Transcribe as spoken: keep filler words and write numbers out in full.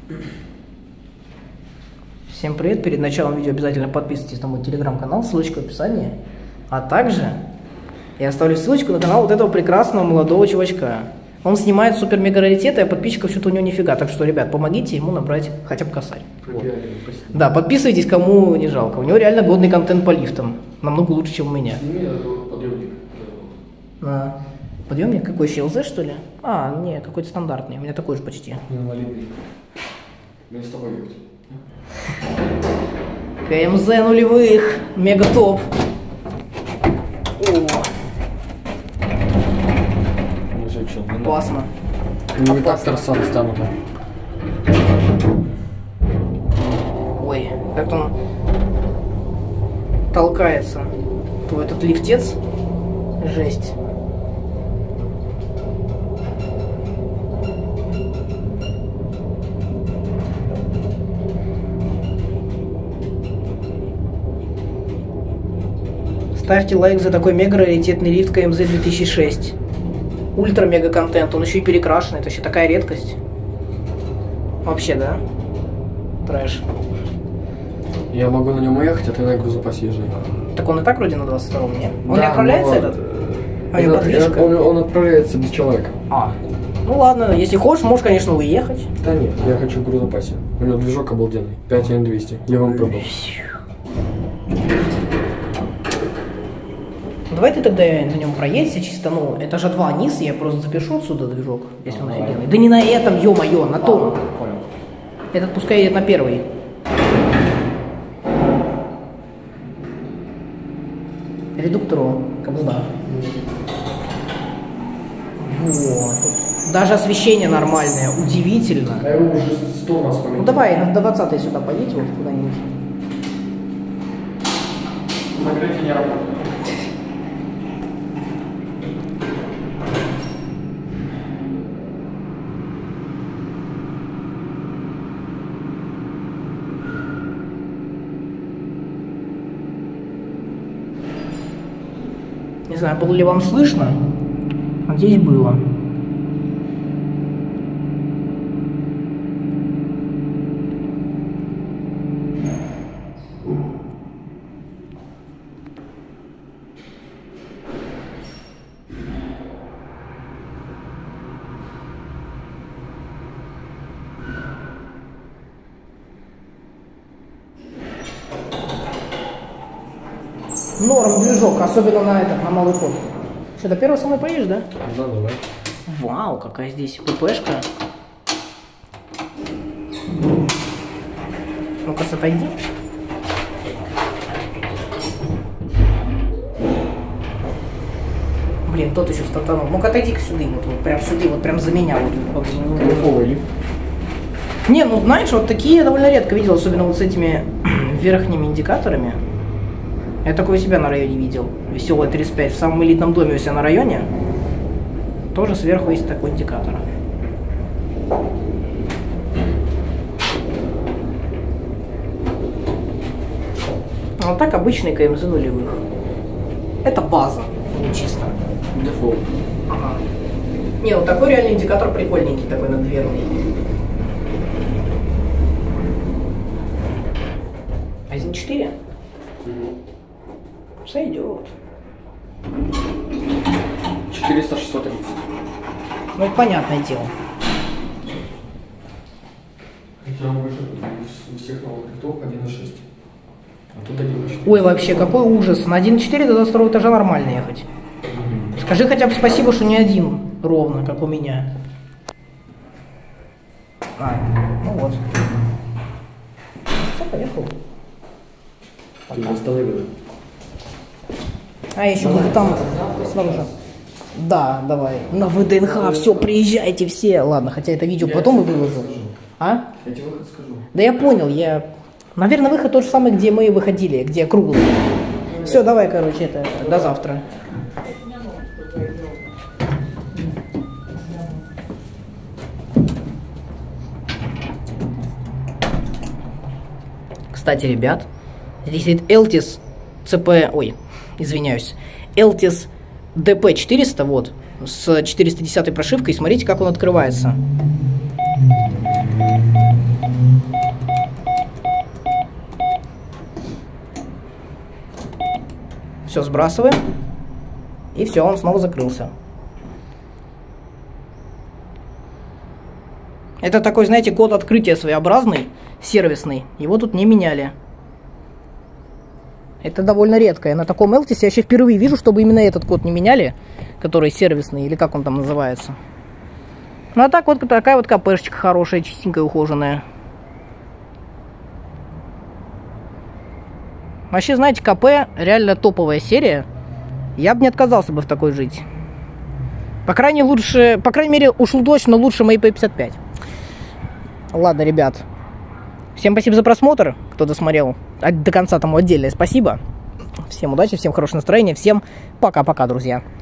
Всем привет! Перед началом видео обязательно подписывайтесь на мой телеграм-канал, ссылочка в описании. А также я оставлю ссылочку на канал вот этого прекрасного молодого чувачка. Он снимает супер-мега-раритеты, а подписчиков что-то у него нифига. Так что, ребят, помогите ему набрать хотя бы косарь. Вот. Да, подписывайтесь, кому не жалко. У него реально годный контент по лифтам. Намного лучше, чем у меня. Подъемник. А, подъемник какой, еще эл зет, что ли? А, не, какой-то стандартный. У меня такой же почти. Инвалидный. Мы с тобой ехать. ка эм зэ нулевых. Мега топ. О. Ну все, что, ну, Классно. ну и так торсан станут. Ой, как он толкается. Твой этот лифтец. Жесть. Ставьте лайк за такой мега-раритетный лифт ка эм зэ две тысячи шесть. Ультра-мега-контент, он еще и перекрашенный, это вообще такая редкость. Вообще, да? Трэш. Я могу на нем уехать, а ты на грузопасе езжай. Так он и так вроде на двадцать втором, нет? Он да, не отправляется но... этот? А не подвижка? Он, он отправляется без человека. А. Ну ладно, если хочешь, можешь, конечно, уехать. Да нет, я хочу в грузопасе. У него движок обалденный. пять эн двести. Я вам пробовал. Давай ты тогда на нем проедься чисто, ну, этажа два низ, я просто запишу отсюда движок, если он офигенный. Да не на этом, ё-моё, на том. А, понял. Этот пускай едет на первый. Редуктору каблука. Вот. Даже освещение нормальное, удивительно. Я его уже сто раз поменял. Ну давай, на двадцатый сюда поедь, вот куда-нибудь. Нагретие не работает. Не знаю, было ли вам слышно. Надеюсь, было. Норм движок, особенно на этот, на малый ход. Что, до первого со мной поедешь, да? Да, давай. Вау, какая здесь ППшка. Ну-ка, отойди. Блин, тот еще стартанул. Ну-ка, отойди-ка сюда, вот, вот прям сюда, вот прям за меня. Вот, вот. Кайфовый лифт. Не, ну знаешь, вот такие я довольно редко видел, особенно вот с этими верхними индикаторами. Я такое у себя на районе видел. Веселая тридцать пять. В самом элитном доме у себя на районе. Тоже сверху есть такой индикатор. А вот так обычный ка эм зэ нулевых. Это база, не чисто. Дефолт. Ага. Не, вот такой реальный индикатор прикольненький, такой надверный. один четыре? Сойдет. четыреста шестьсот тридцать. Ну это понятное дело. Хотя он выше у всех новых лифтов один и шесть. А тут один и четыре. Ой, вообще, какой ужас. На один и четыре до двадцать второго этажа нормально ехать. Mm-hmm. Скажи хотя бы спасибо, что не один ровно, как у меня. А, ну вот. Все, поехал. Ты не остановил. А я еще буду там сразу же. Да, давай. На вэ дэ эн ха, все, приезжайте все. Ладно, хотя это видео потом и выложу. А? Я тебе выход скажу. Да я понял, я... Наверное, выход тот же самый, где мы выходили, где круглый. Все, давай, короче, это, до завтра. Кстати, ребят, здесь стоит Eltis цэ пэ... Ой, извиняюсь. Eltis ди пи четыреста, вот, с четыреста десятой прошивкой. Смотрите, как он открывается. Все, сбрасываем. И все, он снова закрылся. Это такой, знаете, код открытия своеобразный, сервисный. Его тут не меняли. Это довольно редко. На таком Элтисе я еще впервые вижу, чтобы именно этот код не меняли, который сервисный, или как он там называется. Ну а так вот такая вот КПшечка хорошая, чистенькая, ухоженная. Вообще, знаете, КП реально топовая серия. Я бы не отказался бы в такой жить. По крайней лучше, по крайней мере, уж точно лучше моей пи пятьдесят пять. Ладно, ребят. Всем спасибо за просмотр, кто досмотрел. А до конца тому отдельное спасибо. Всем удачи, всем хорошего настроения, всем пока-пока, друзья.